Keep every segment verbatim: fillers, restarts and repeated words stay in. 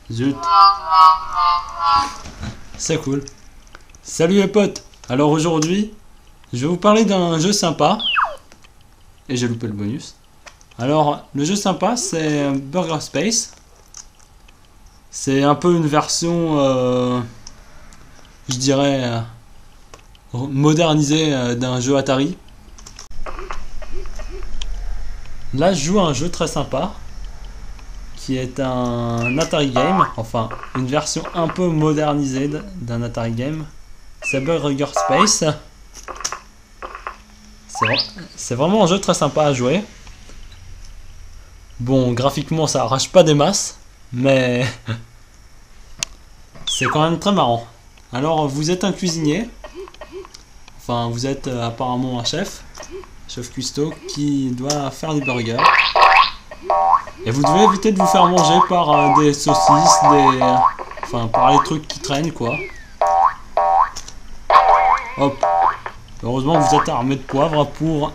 Zut. C'est cool. Salut les potes. Alors aujourd'hui, je vais vous parler d'un jeu sympa. Et j'ai loupé le bonus. Alors, le jeu sympa, c'est Burger Space. C'est un peu une version, euh, je dirais, euh, modernisée euh, d'un jeu Atari. Là, je joue à un jeu très sympa, qui est un Atari Game, enfin, une version un peu modernisée d'un Atari Game. C'est Burger Space. C'est vraiment un jeu très sympa à jouer. Bon, graphiquement, ça arrache pas des masses, mais c'est quand même très marrant. Alors, vous êtes un cuisinier. Enfin, vous êtes euh, apparemment un chef. Chef cuistot qui doit faire des burgers. Et vous devez éviter de vous faire manger par euh, des saucisses, des... Enfin, par les trucs qui traînent, quoi. Hop. Heureusement, vous êtes armé de poivre pour...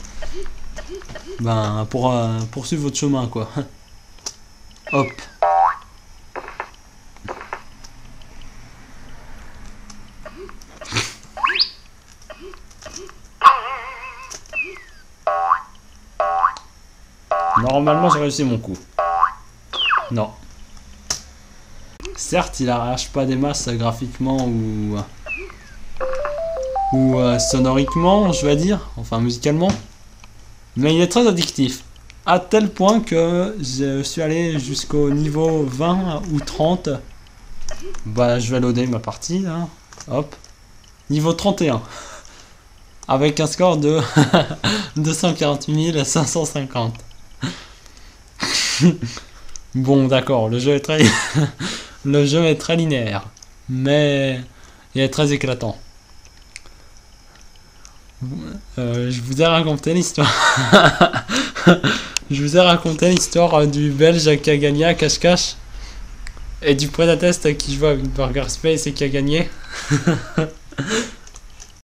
Ben, pour euh, poursuivre votre chemin, quoi. Hop. Normalement, j'ai réussi mon coup. Non. Certes, il arrache pas des masses graphiquement ou... ou euh, sonoriquement, je vais dire. Enfin, musicalement. Mais il est très addictif. À tel point que je suis allé jusqu'au niveau vingt ou trente. Bah, je vais loader ma partie, là. Hop. Niveau trente et un. Avec un score de deux cent quarante-huit mille cinq cent cinquante. Bon, d'accord, le jeu est très... le jeu est très linéaire. Mais il est très éclatant. Euh, je vous ai raconté l'histoire. Je vous ai raconté l'histoire du Belge qui a gagné à cache-cache. Et du Prédateste qui joue avec Burger Space et qui a gagné.